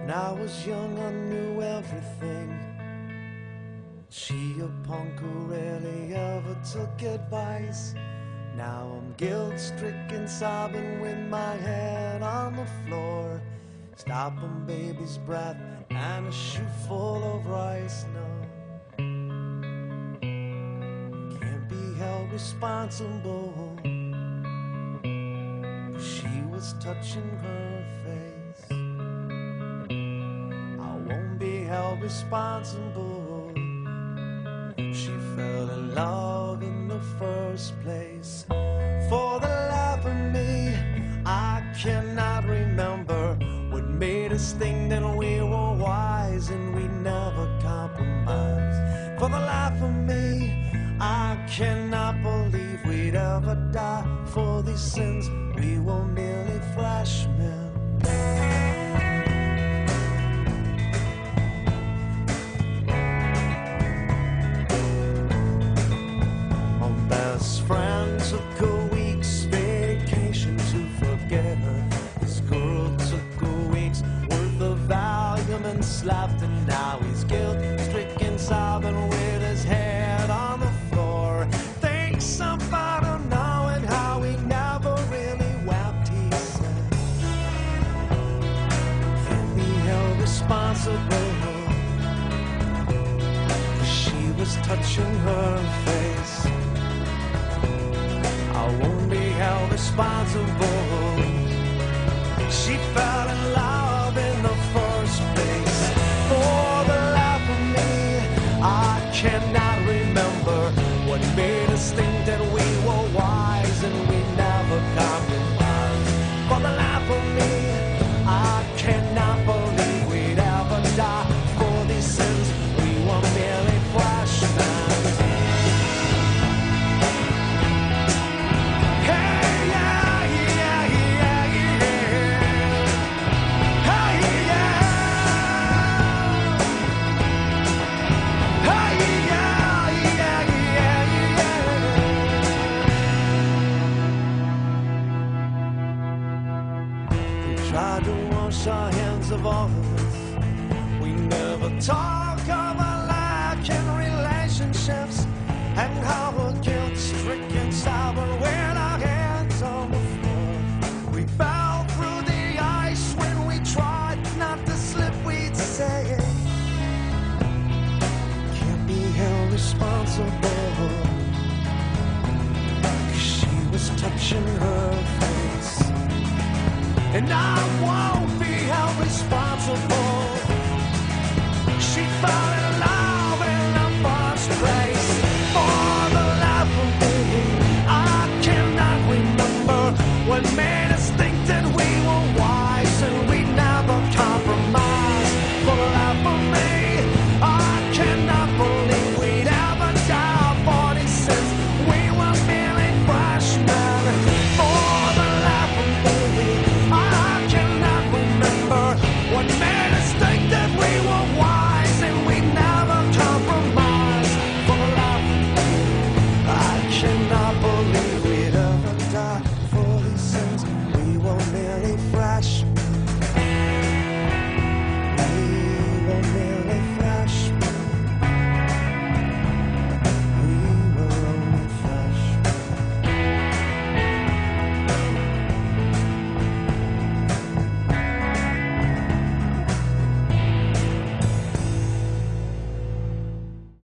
When I was young, I knew everything. She, a punk who rarely ever took advice. Now I'm guilt-stricken, sobbing with my head on the floor, stopping baby's breath and a shoe full of rice. No, can't be held responsible. She was touching her face. I won't be held responsible. She fell in love in the first place. For the life of me, I cannot remember what made us think that we were wise and we never compromised. For the life of me, I cannot believe we'd ever die for these sins. We were merely freshmen. Friend took a week's vacation to forget her. This girl took a week's worth of Valium and slapped, and now he's guilt-stricken, sobbing with his head on the floor. Thinks about her now and how he never really wept, he said. Can't be held responsible, 'cause she was touching her face. I won't be held responsible. She fell in love in the first place. For the life of me, I cannot remember what made us think that we were wise and we never compromised. For the life of me, I cannot believe we'd ever die for these sins. We were merely freshmen. Tried to wash our hands of all of this. We never talk of our lack in relationships and how we're guilt-stricken, sobbing with our hands on the floor. We fell through the ice when we tried not to slip, we'd say. Can't be held responsible, 'cause she was touching her face. And I won't be held responsible. She found